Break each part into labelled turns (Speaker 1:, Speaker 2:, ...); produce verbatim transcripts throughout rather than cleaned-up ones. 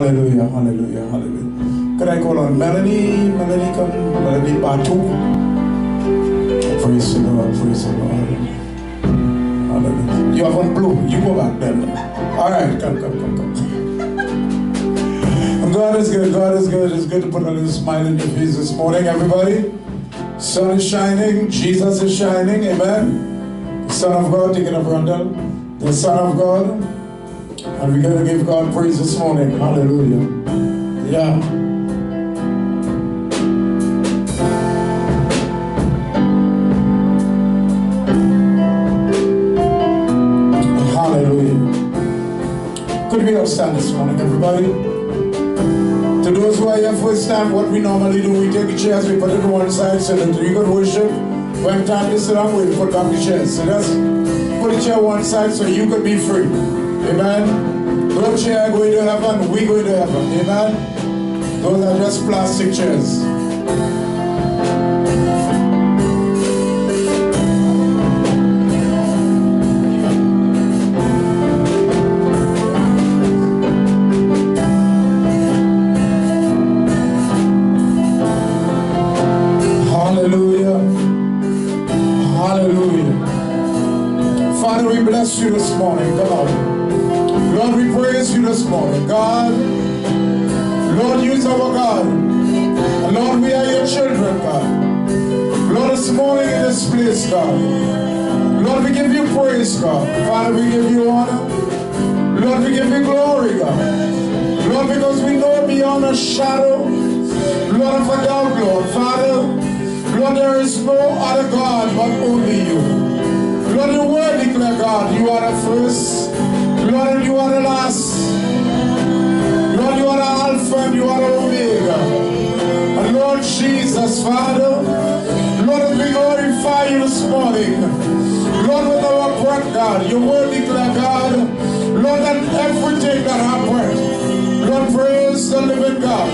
Speaker 1: Hallelujah, hallelujah, hallelujah. Could I call on Melanie? Melanie, come. Melanie Batu. Praise the Lord, praise the Lord. Hallelujah. You have on blue. You go back then. All right, come, come, come, come. God is good, God is good. It's good to put a little smile in your face this morning, everybody. Sun is shining, Jesus is shining, amen. The Son of God, take it up, Randall. The Son of God. And we're going to give God praise this morning. Hallelujah. Yeah. Hallelujah. Could we all stand this morning, everybody? To those who are here first time, what we normally do, we take the chairs, we put it on one side so that you can worship. When time to sit down, we put back the chairs. So just put the chair one side so you can be free. Amen. No chair going to heaven, we going to heaven. Amen. Those are just plastic chairs. Hallelujah. Hallelujah. Father, we bless you this morning. Come on. Lord, we praise you this morning. God, Lord, you is our God. And Lord, we are your children, God. Lord, this morning in this place, God. Lord, we give you praise, God. Father, we give you honor. Lord, we give you glory, God. Lord, because we know beyond a shadow, Lord, of a doubt, Lord. Father, Lord, there is no other God but only you. Lord, your word declare, God, you are the first. Lord, you are the last. Lord, you are the Alpha and you are the Omega. And Lord Jesus, Father, Lord, we glorify you this morning. Lord, with our breath, God, your word declare, God, Lord, that everything that happened, Lord, praise the living God.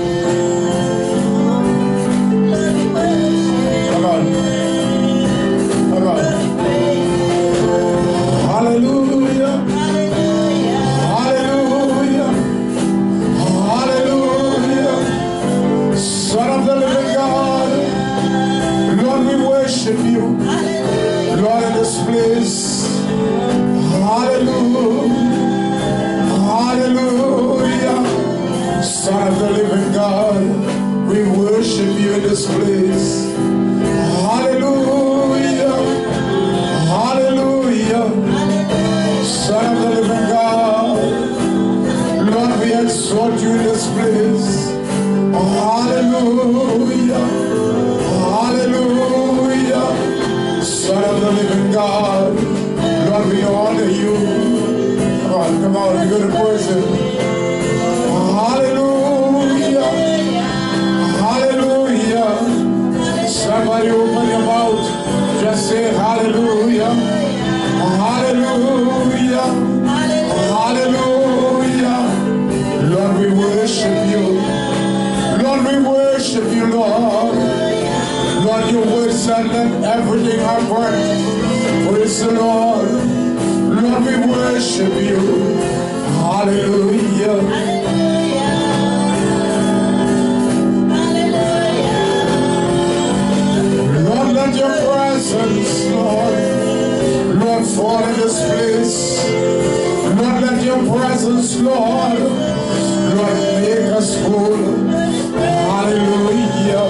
Speaker 1: Come on. Come on. Hallelujah. Son of the living God, Lord, we worship you, Lord, in this place. Hallelujah, hallelujah. Son of the living God, we worship you in this place. Hallelujah, hallelujah. Son of the living God, Lord, we exalt you in this place. Hallelujah, hallelujah. Son of the living God, Lord, we honor you. Come on, come on, we're going to praise him. Hallelujah, hallelujah. Somebody open your mouth, just say hallelujah, hallelujah, hallelujah. Lord, we worship you. Lord, we worship you, Lord. Lord, your word said that everything happen. Praise the Lord. Lord, we worship you. Hallelujah. Lord, let your presence, Lord, Lord, fall in this place. Lord, let your presence, Lord, Lord, make us whole. Hallelujah,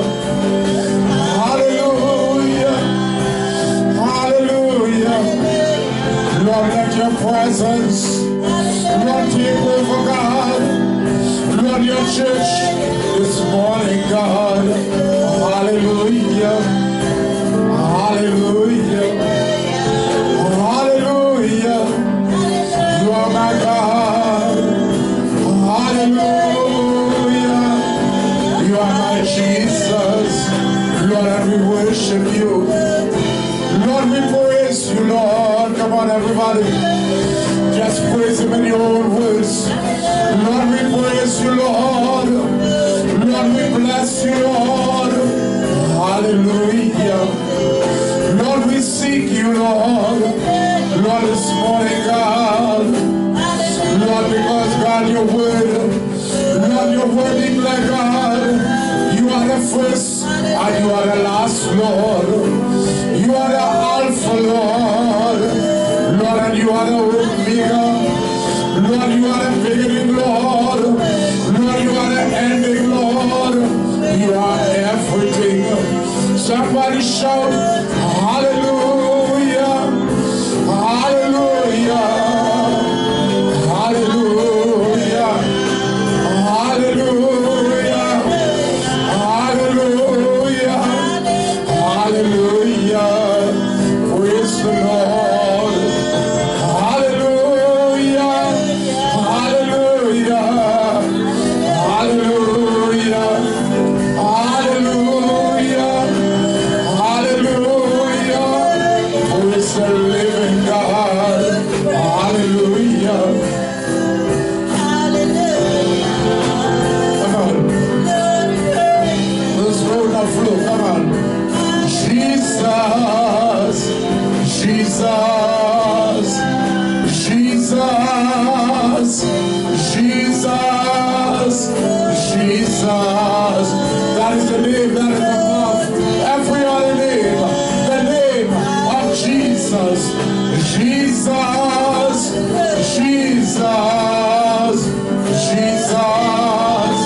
Speaker 1: hallelujah, hallelujah. Lord, let your presence, Lord, take over, God. Lord, your church this morning, God. Hallelujah, hallelujah, hallelujah. You are my God. Hallelujah. You are my Jesus, Lord, and we worship you. Lord, we praise you, Lord. Come on, everybody. Just praise him in your own words. Lord, we praise you, Lord. Lord, we bless you, Lord. Hallelujah. Lord, we seek you, Lord. Lord, this morning, God. Lord, because God, your word, first and you are the last, Lord. You are the Alpha, Lord. Lord, and you are the Omega. Lord, you are the beginning, Lord. Lord, you are the ending, Lord. You are everything. Somebody shout, hallelujah, hallelujah, hallelujah, hallelujah, hallelujah, hallelujah. Praise the Lord. Hallelujah, hallelujah, hallelujah, hallelujah, hallelujah. Praise the living God. Hallelujah. Come on. Let's roll the flow. Come on. Jesus, Jesus, Jesus, Jesus, Jesus. That is the name that is above every other name. The name of Jesus. Jesus, Jesus, Jesus.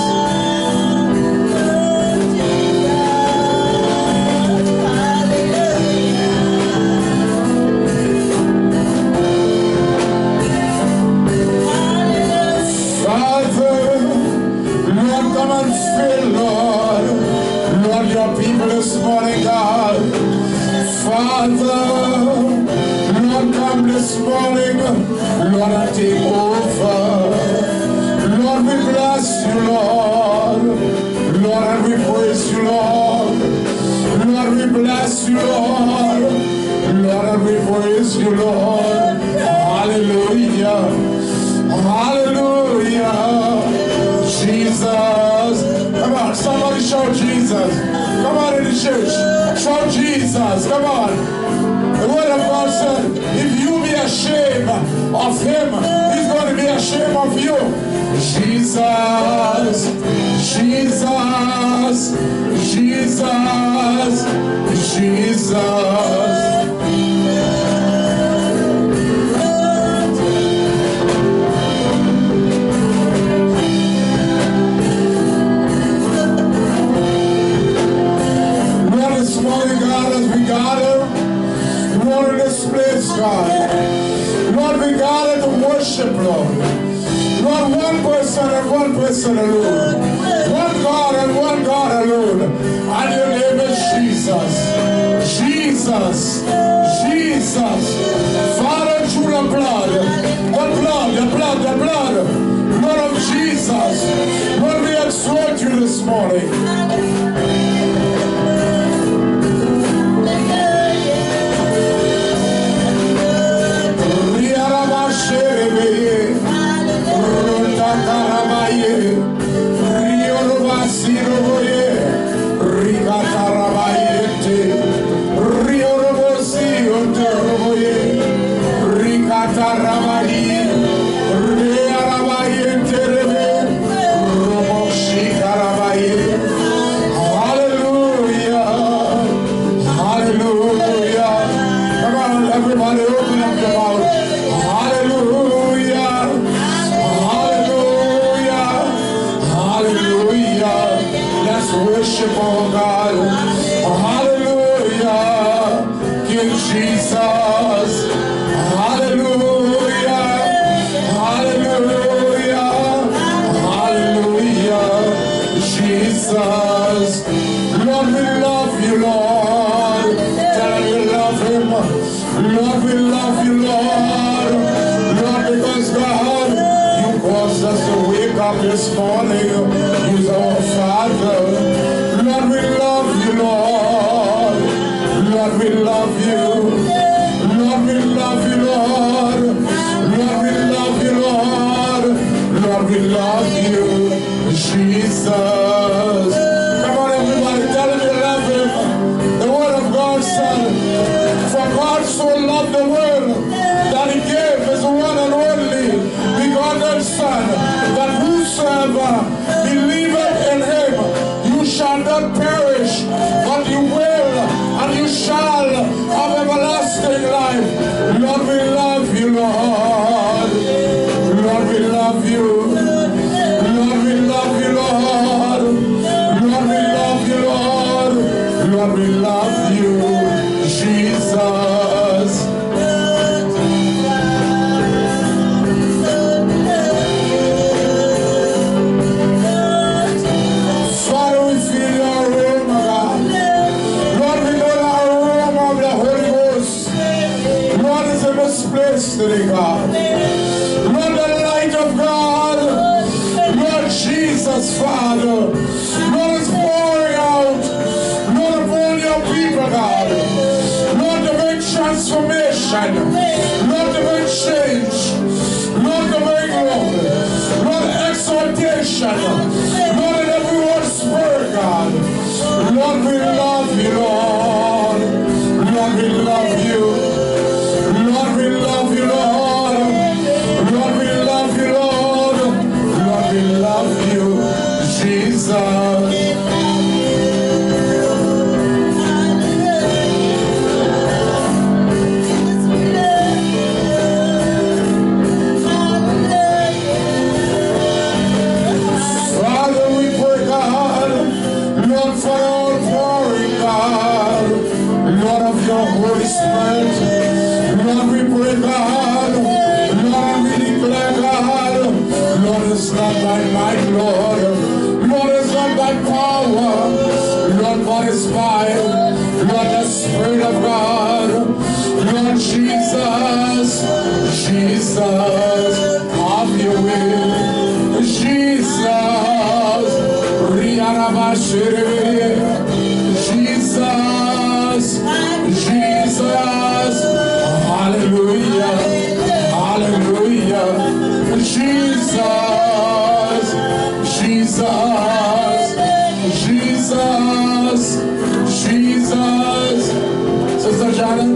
Speaker 1: Father, Lord, come and fill, Lord. Lord, your people this morning, God. Father, Lord, come this morning. Lord, and take over. Lord, we bless you, Lord. Lord, and we praise you, Lord. Lord, we bless you, Lord. Lord, and we praise you, Lord. Hallelujah. Hallelujah. Jesus. Come on, somebody shout Jesus. Come on in the church. Shout Jesus. Come on. The word of God said, if you be ashamed of him, he's going to be ashamed of you. Jesus. Jesus. Jesus. Jesus. This morning, God, as we gather, Lord, in this place, God, Lord, we gather to worship, Lord. Lord, one person and one person alone. One God and one God alone. And your name is Jesus. Jesus. Jesus. Father, through the blood, the blood, the blood, the blood, blood of Jesus. Lord, we exhort you this morning. Everybody open up your mouth. Hallelujah. Hallelujah. Hallelujah. Let's worship our God. Hallelujah. King Jesus. Hallelujah. Hallelujah. Hallelujah. Jesus. Lord, we love you, Lord. Tell him we love him. Lord, we love you, Lord. Lord, because God, you caused us to wake up this morning. You're our Father. Lord, we love you, Lord. Lord, we love you. Lord, we love you, Lord. Lord, we love you, Lord. Lord, we love you, Jesus. Come on, everybody, tell him you love him. The word of God said, for God so loved the world that he gave his one and only begotten Son, that whosoever believeth in him, you shall not perish, Jesus, Father. Lord, is pouring out. Lord, upon your people, God. Lord, to bring transformation. Lord, to bring change. Lord, to bring glory. Lord, exaltation. Lord, in everyone's spirit, God. Lord, we love you, Lord. Lord, we love you. Lord, we love you, Lord. Lord, we love you, Lord. Lord, we love you, Jesus. Father, we pray, God, Lord, for all pouring, God, Lord of your Holy Spirit. Lord, we pray, God, Lord, we declare, God, Lord, it's not by might, Lord, Lord, it's not by power, Lord, but it's by, Lord, the Spirit of God, Lord Jesus, Jesus, have your will, Jesus, Jesus, Jesus, hallelujah, hallelujah, Jesus, Jesus, Jesus, Jesus. Sister Janet.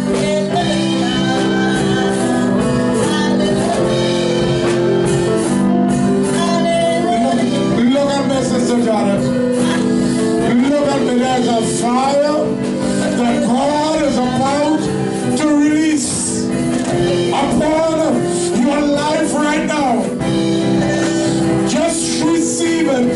Speaker 1: Look at me, Sister Janet. Look at me, there's a fire that God is about to release upon your life right now. Just receive it.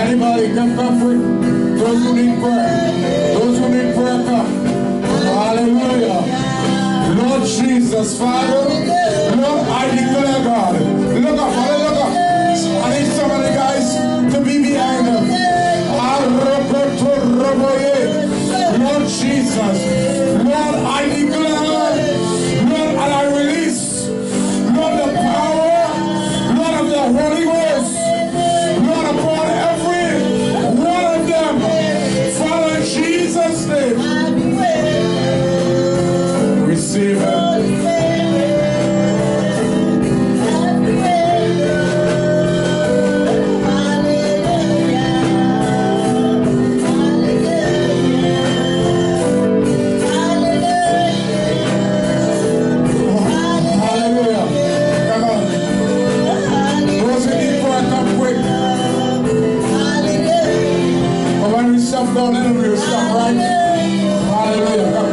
Speaker 1: Anybody come, come quick. Those who need prayer. Those who need prayer, come. Hallelujah. Lord Jesus, Father. Lord, I declare, God. Look up, Father, look up. I need some of the guys to be behind them. Lord Jesus. Lord, I declare. Lord, and I release. Lord, the power. Lord of the Holy Ghost. Lord, upon every one of them. Father, in Jesus' name. Receive it. Stop down in the real stuff, right? Hallelujah. Come.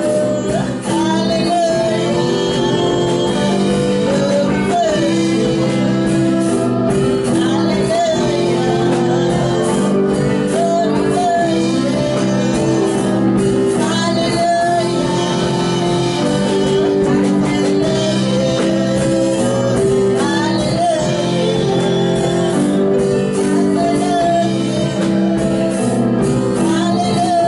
Speaker 2: Hallelujah.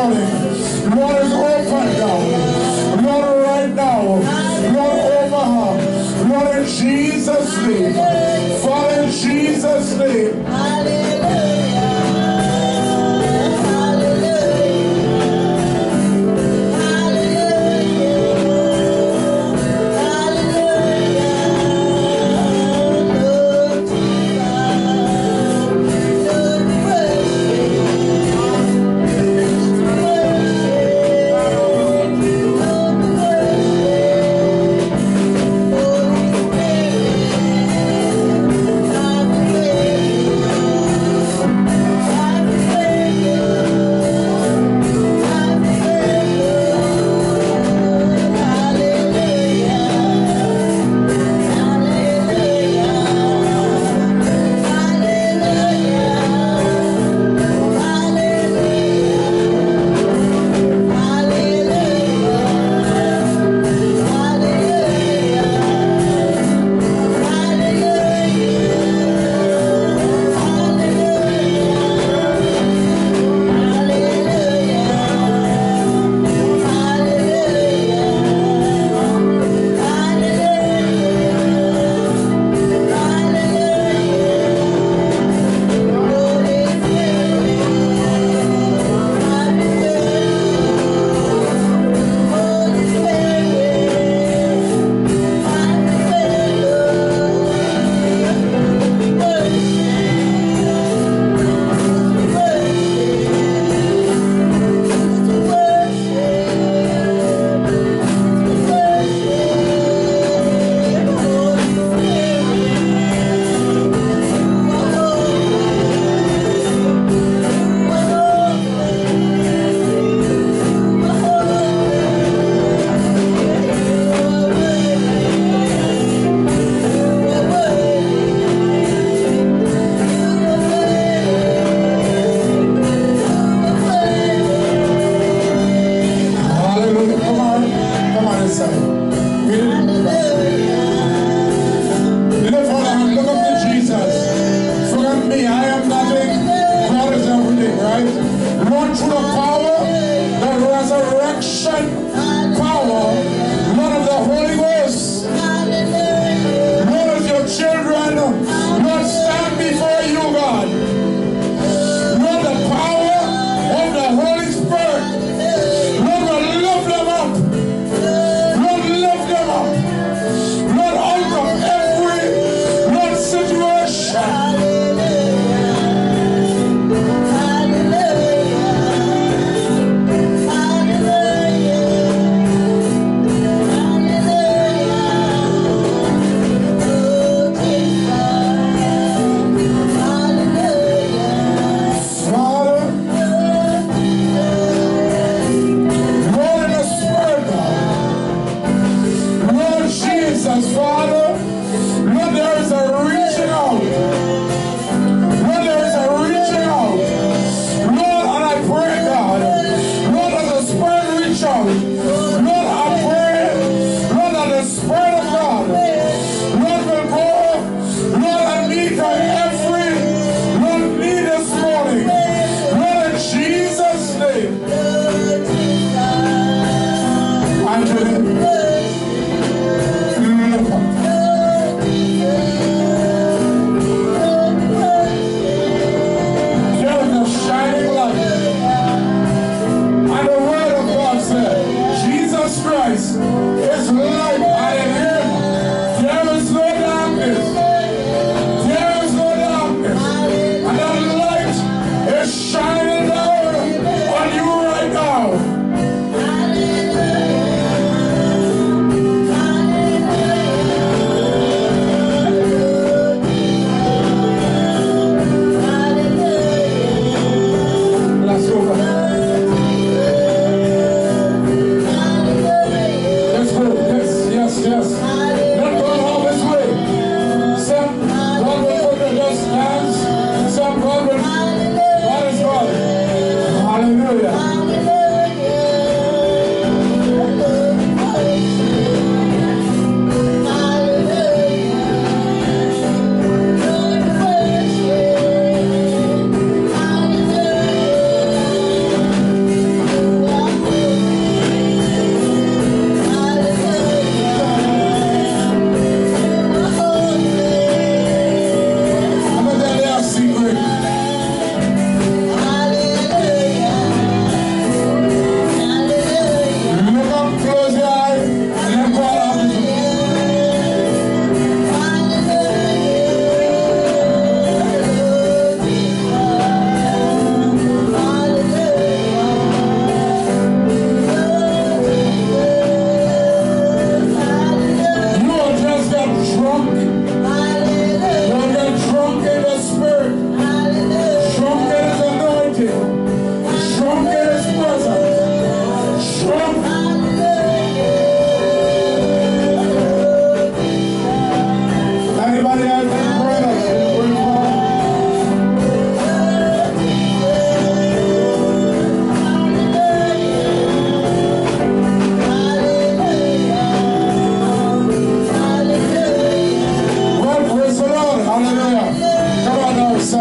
Speaker 1: morning. Lord, is open now. Lord, right now. Lord, over her. Lord, in Jesus' name. Father, in Jesus' name.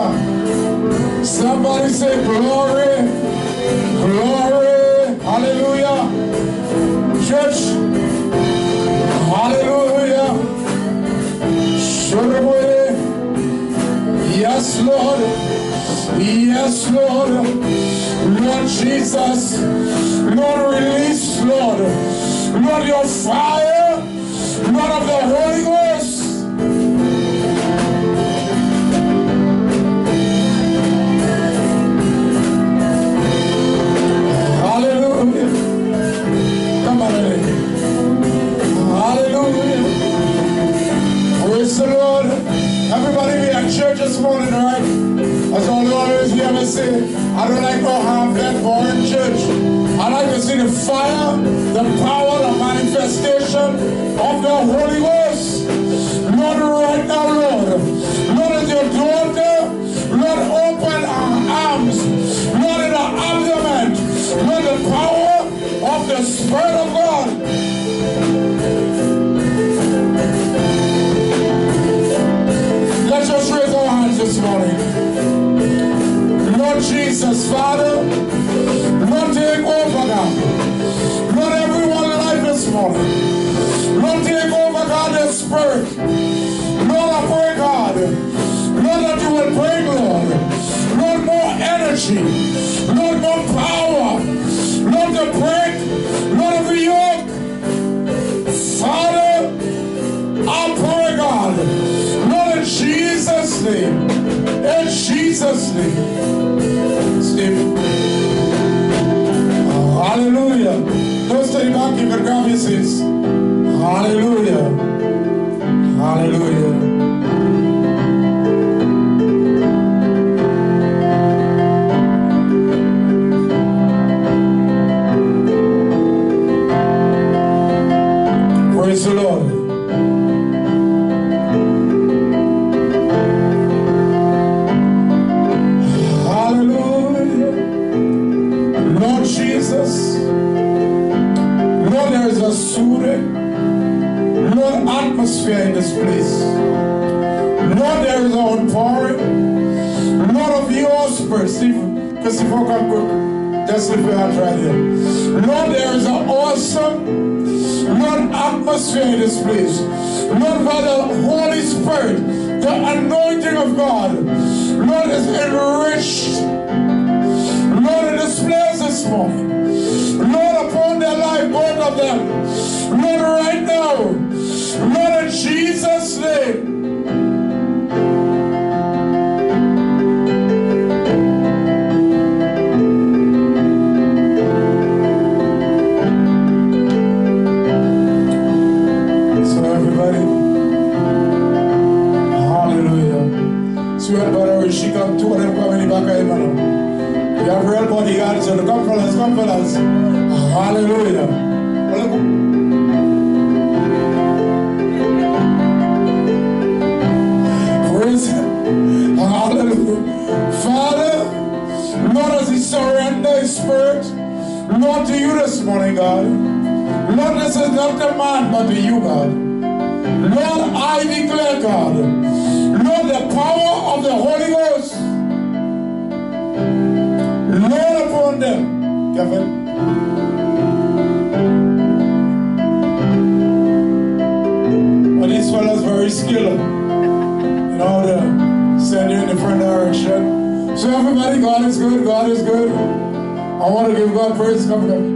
Speaker 1: Hallelujah. Somebody say glory. Glory. Hallelujah. Church. Hallelujah. Yes, Lord. Yes, Lord. Lord Jesus. Lord, release, Lord. Lord, your fire. Lord of the Holy Ghost. Hallelujah. Come on, hallelujah. Praise the Lord. Everybody be at church this morning, right? As all the always hear me say, I don't like to have that boring church. I like to see the fire, the power, the manifestation of the Holy Ghost. Lord, right now, Lord. Lord, as your daughter, Lord, open our arms. Lord, in the abdomen. Lord, the power of the Spirit of God. Let's just raise our hands this morning. Lord Jesus, Father, Lord, take over now. Lord, everyone's life this morning. Lord, take over, God, the Spirit. Lord, I pray, God, Lord, that you will bring, Lord, Lord, more energy, Lord, more power, Lord, to break, Lord, every yoke. Father, I pray, God, Lord, in Jesus' name, in Jesus' name. Steve. Hallelujah. Don't stay back, you can grab your seats. Hallelujah. Hallelujah. Praise the Lord. Hallelujah. Lord Jesus. Lord, there is a soothing, Lord, atmosphere in this place. Lord, there is an outpouring, Lord, of your Spirit. Stephen, Christopher, come quick. Just lift your hands right here. Lord, there is an awesome, Lord, atmosphere in this place. Lord, by the Holy Spirit, the anointing of God, Lord, is enriched, Lord, in this place this morning. Lord, upon their life, both of them. Lord, right now. Lord, in Jesus' name. So everybody, hallelujah. Sweet brother, she come two of them come in the back of him now. You have real bodyguards, so come fellas, come fellas. Hallelujah. Praise Him. Hallelujah. Father, Lord, as He surrender His Spirit, Lord, to you this morning, God. Lord, this is not to man, but to you, God. Lord, I declare, God, Lord, the power of the Holy Ghost, Lord, upon them. Kevin. But these fellas very skilled in order to send you in different direction. So everybody, God is good, God is good. I want to give God praise. Come, come.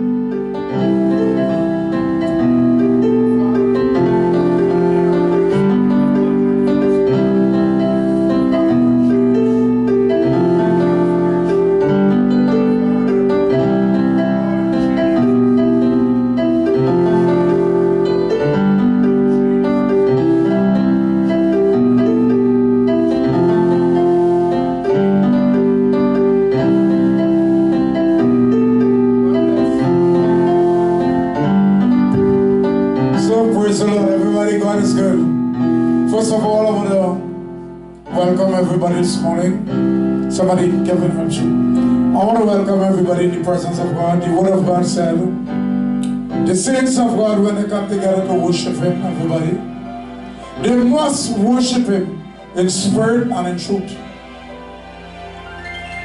Speaker 1: This morning, somebody, Kevin, help you. I want to welcome everybody in the presence of God. The Word of God said, the saints of God, when they come together to worship Him, everybody, they must worship Him in spirit and in truth.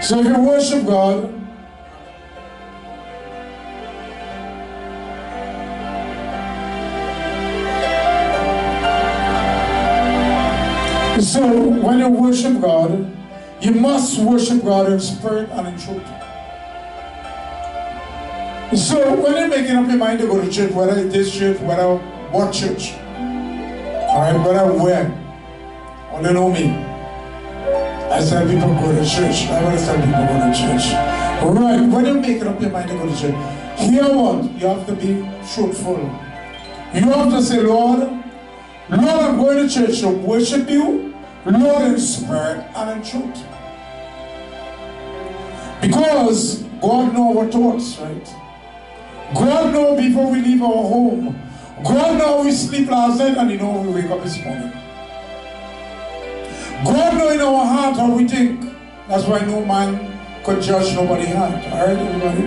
Speaker 1: So if you worship God, so when you worship God, you must worship God in spirit and in truth. So when you're making up your mind to go to church, whether it's this church, whether what church, alright, whether where, or you know me, I tell people go to church. I always tell people go to church. Alright, when you're making up your mind to go to church, hear what? You have to be truthful. You have to say, Lord, Lord, I'm going to church to worship you, Lord, in spirit and in truth. Because God knows our thoughts, right? God knows before we leave our home. God knows we sleep last night and He knows we wake up this morning. God knows in our heart how we think. That's why no man could judge nobody's heart. Alright, everybody?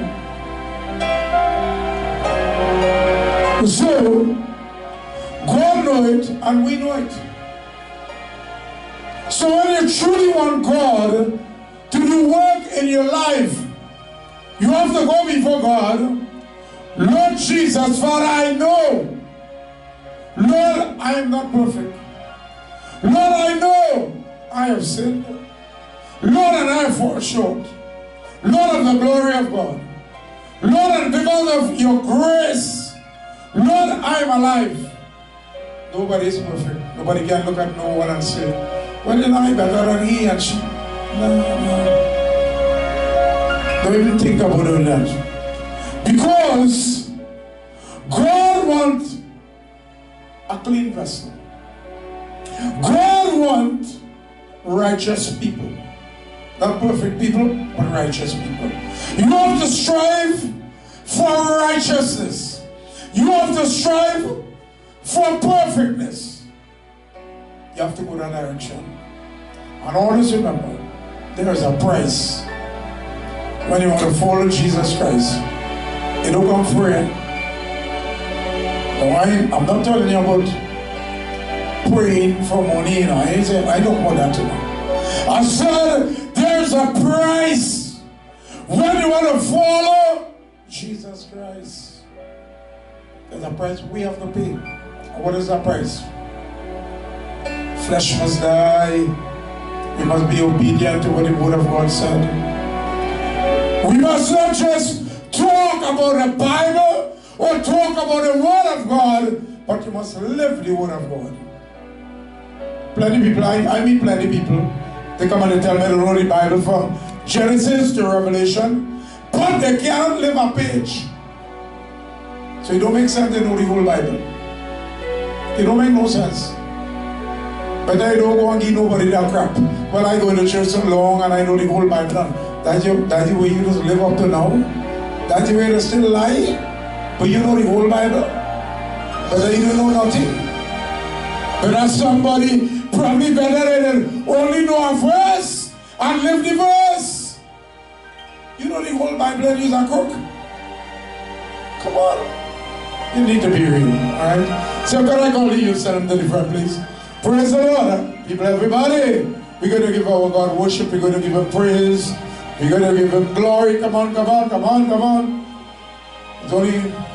Speaker 1: So, God knows it and we know it. So when you truly want God to do work in your life, you have to go before God. Lord Jesus, Father, I know, Lord, I am not perfect. Lord, I know I have sinned. Lord, and I fall short. Lord, of the glory of God. Lord, and because of your grace, Lord, I am alive. Nobody is perfect. Nobody can look at no one and say, well, you know, I better than he and she. No, no. Don't even think about doing that. Because God wants a clean vessel. God wants righteous people. Not perfect people, but righteous people. You have to strive for righteousness. You have to strive for perfectness. You have to go that direction. And always remember, there is a price when you want to follow Jesus Christ. You don't come free. Now, I, I'm not telling you about praying for money, you know. I, say, I don't want that to know. I said there's a price when you want to follow Jesus Christ. There's a price we have to pay. And what is that price? Flesh must die. We must be obedient to what the word of God said. We must not just talk about the Bible or talk about the word of God, but you must live the word of God. Plenty of people, I, I meet plenty of people, they come and they tell me they know the Bible from Genesis to Revelation, but they cannot live a page. So it don't make sense they know the whole Bible. It don't make no sense. But I don't go and give nobody that crap. Well, I go to church so long and I know the whole Bible. That's, your, that's the way you just live up to now. That's the way you still lie. But you know the whole Bible. But you don't know nothing. But that's somebody probably better than only know a verse and live the verse. You know the whole Bible and use a cook. Come on. You need to be real. Alright? So can I call you, send them to the front, please? Praise the Lord. People, everybody. We're going to give our God worship. We're going to give Him praise. We're going to give Him glory. Come on, come on, come on, come on. It's only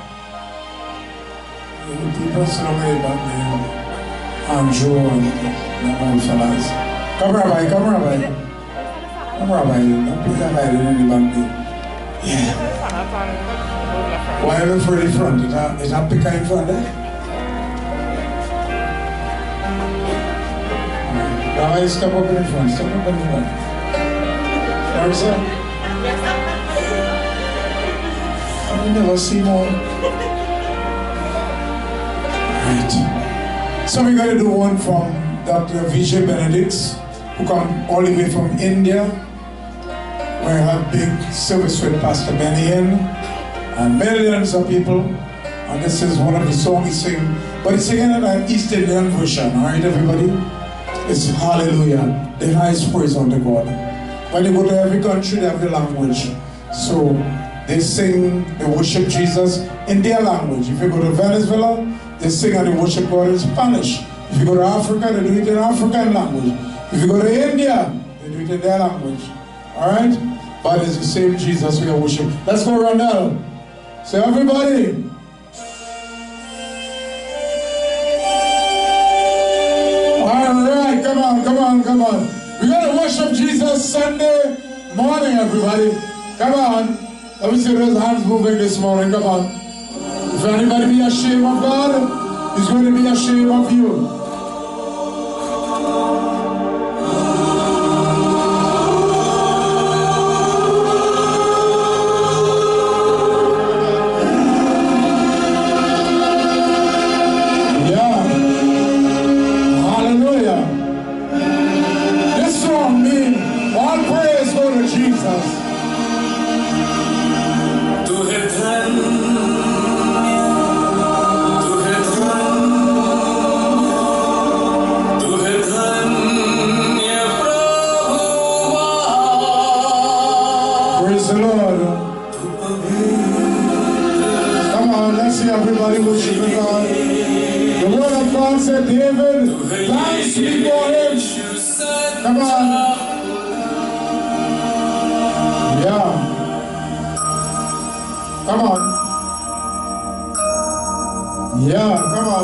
Speaker 1: people celebrate back there. And Joe and the old fellas. Come, Rabbi, come, Rabbi. Come, Rabbi. Don't put that light in the back there. Yeah. Why are you for the front? Is that, is that picker in front there? Rabbi, step up in the front. Step up in the front. Sorry, sir. I never see more. Right. So we're going to do one from Doctor Vijay Benedicts, who come all the way from India, where I have big service with Pastor Benny in, and millions of people. And this is one of the songs he sing, but he's singing in an East Indian version. All right, everybody? It's Hallelujah, the highest praise unto God. When you go to every country, they have the language. So they sing, they worship Jesus in their language. If you go to Venezuela, they sing and they worship God in Spanish. If you go to Africa, they do it in African language. If you go to India, they do it in their language. Alright? But it's the same Jesus we are worshiping. Let's go around now. So everybody. Alright, come on, come on, come on. We're going to worship Jesus Sunday morning, everybody. Come on. Let me see those hands moving this morning. Come on. If anybody be ashamed of God, He's going to be ashamed of you. Yeah. Hallelujah. This song means all praise go to Jesus. To heaven. Everybody worshiping God. The word of God said, David, dance before him. Come on. Yeah. Come on. Yeah, come on.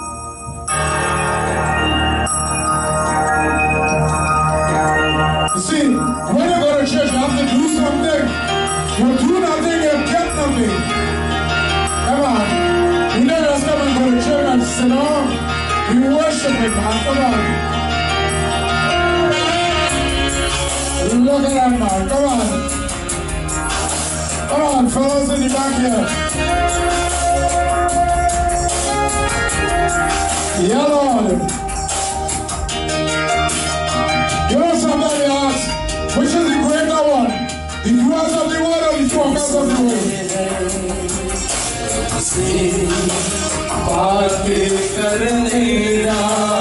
Speaker 1: You see, when you go to church, you have to do something. You do nothing, you get nothing. Come on. You don't just come and go to church and sit down. We worship Him, man. Come on. Look at that, man. Come on. Come on, fellas in the back here. Yeah, Lord. You know somebody asks, which is the greater one? The doers of the word or the talkers of the word? बातें करने का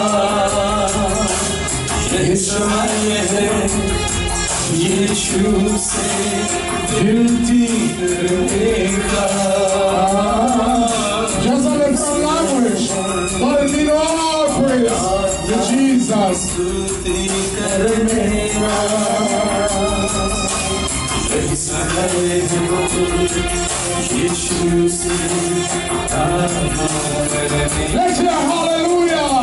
Speaker 1: ये समय है यीशु से विनती करने का just a little language but it need all praise to Jesus स्तुति करने का ये समय है यीशु से let's hear hallelujah.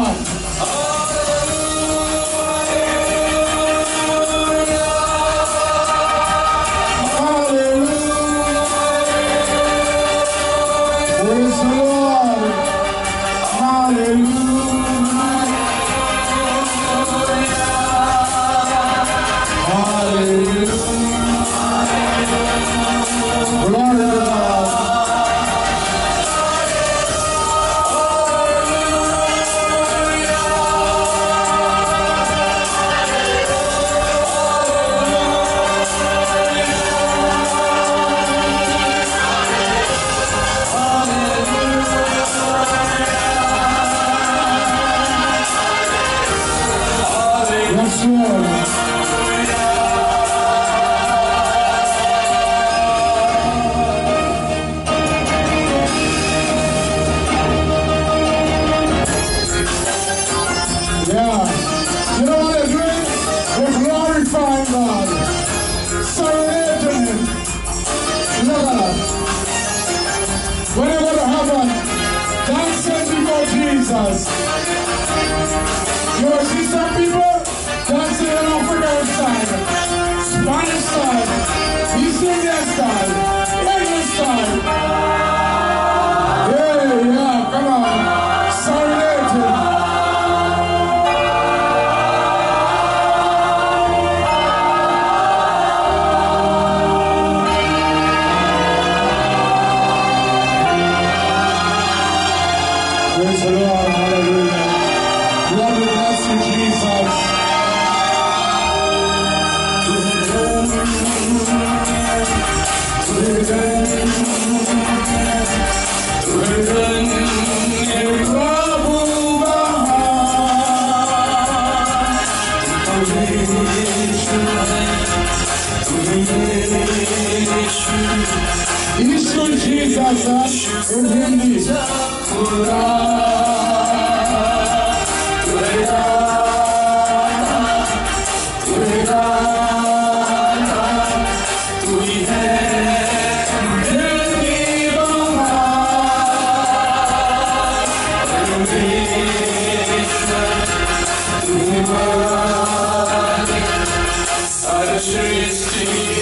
Speaker 2: sixteen.